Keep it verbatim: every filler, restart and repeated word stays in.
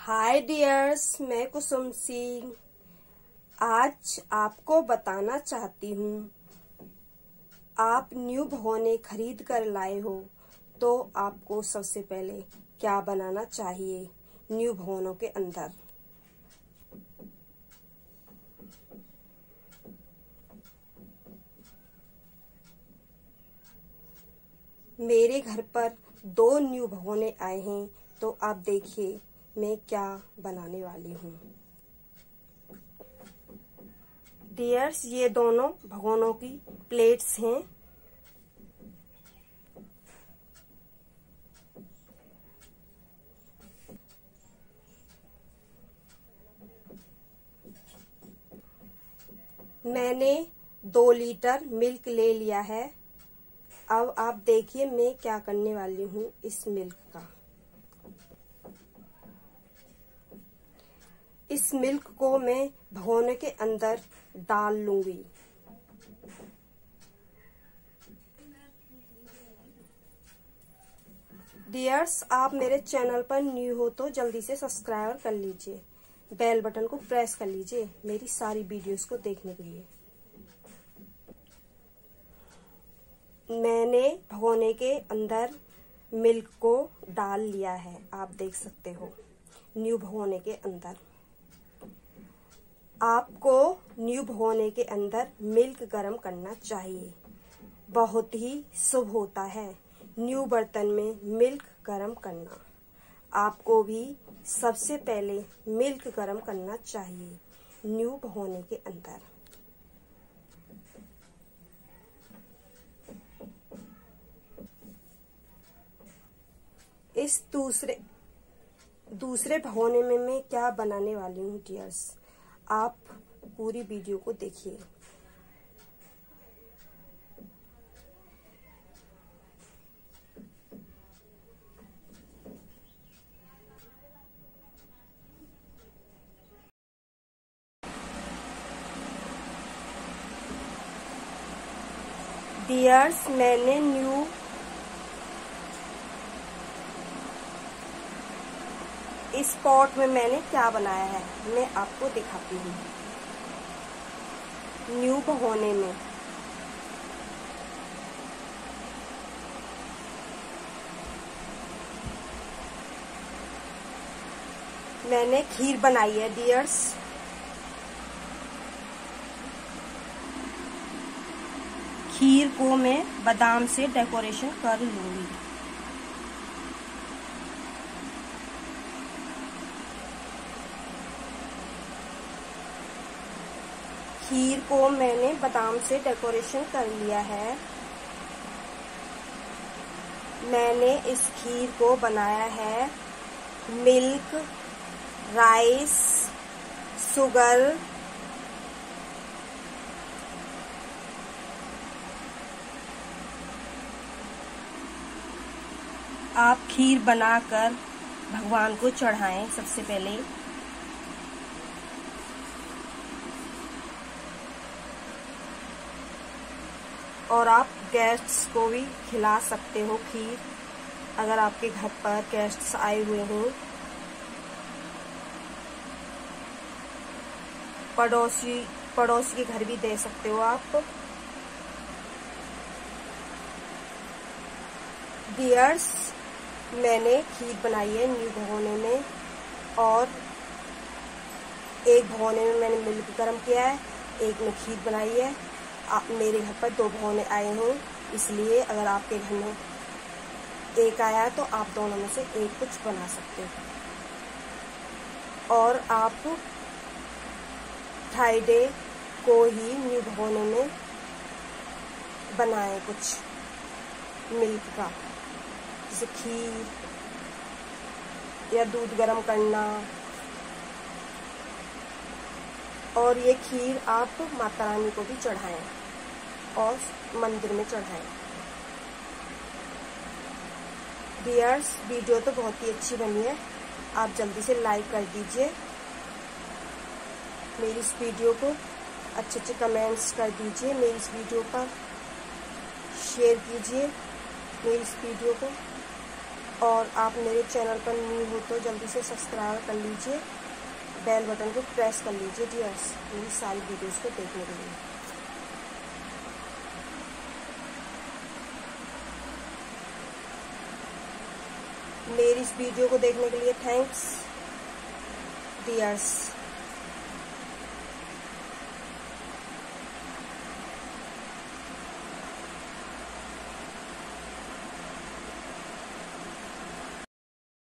हाय dears, मैं कुसुम सिंह आज आपको बताना चाहती हूँ। आप न्यू भगोने खरीद कर लाए हो तो आपको सबसे पहले क्या बनाना चाहिए न्यू भगोनों के अंदर। मेरे घर पर दो न्यू भगोने आए हैं तो आप देखिए मैं क्या बनाने वाली हूँ। डियर्स, ये दोनों भगोनों की प्लेट्स हैं। मैंने दो लीटर मिल्क ले लिया है। अब आप देखिए मैं क्या करने वाली हूँ इस मिल्क का। इस मिल्क को मैं भगोने के अंदर डाल लूंगी। डियर्स, आप मेरे चैनल पर न्यू हो तो जल्दी से सब्सक्राइब कर लीजिए, बेल बटन को प्रेस कर लीजिए मेरी सारी वीडियोस को देखने के लिए। मैंने भगोने के अंदर मिल्क को डाल लिया है, आप देख सकते हो न्यू भगोने के अंदर। आपको न्यू भगोने के अंदर मिल्क गर्म करना चाहिए, बहुत ही शुभ होता है न्यू बर्तन में मिल्क गर्म करना। आपको भी सबसे पहले मिल्क गर्म करना चाहिए न्यू भगोने के अंदर। इस दूसरे दूसरे भगोने में मैं क्या बनाने वाली हूँ डियर्स, आप पूरी वीडियो को देखिए। डियर्स, मैंने न्यू इस पॉट में मैंने क्या बनाया है मैं आपको दिखाती हूँ। न्यू भगोने में मैंने खीर बनाई है डियर्स। खीर को मैं बादाम से डेकोरेशन कर लूंगी। खीर को मैंने बादाम से डेकोरेशन कर लिया है। मैंने इस खीर को बनाया है मिल्क, राइस, शुगर, आप खीर बनाकर भगवान को चढ़ाएं सबसे पहले। और आप गेस्ट्स को भी खिला सकते हो खीर, अगर आपके घर पर गेस्ट्स आए हुए हों। पड़ोसी पड़ोसी के घर भी दे सकते हो आप। डियर्स, मैंने खीर बनाई है न्यू भगोने में और एक भगोने में मैंने मिल्क गर्म किया है, एक में खीर बनाई है। आप मेरे घर पर दो भगोने आए हैं, इसलिए अगर आपके घर में एक आया है तो आप दोनों में से एक कुछ बना सकते हो। और आप फ्राइडे को ही न्यू भगोने में बनाएं कुछ मिल्क का, जैसे खीर या दूध गर्म करना। और ये खीर आप माता रानी को भी चढ़ाएं और मंदिर में चढ़ाएं। डियर्स, वीडियो तो बहुत ही अच्छी बनी है, आप जल्दी से लाइक कर दीजिए मेरी इस वीडियो को, अच्छे अच्छे कमेंट्स कर दीजिए मेरी इस वीडियो पर, शेयर कीजिए मेरी इस वीडियो को। और आप मेरे चैनल पर न्यू हो तो जल्दी से सब्सक्राइब कर लीजिए, बेल बटन को प्रेस कर लीजिए डियर्स, मेरी सारी वीडियोस को देखने के लिए। मेरी इस वीडियो को देखने के लिए थैंक्स डियर्स।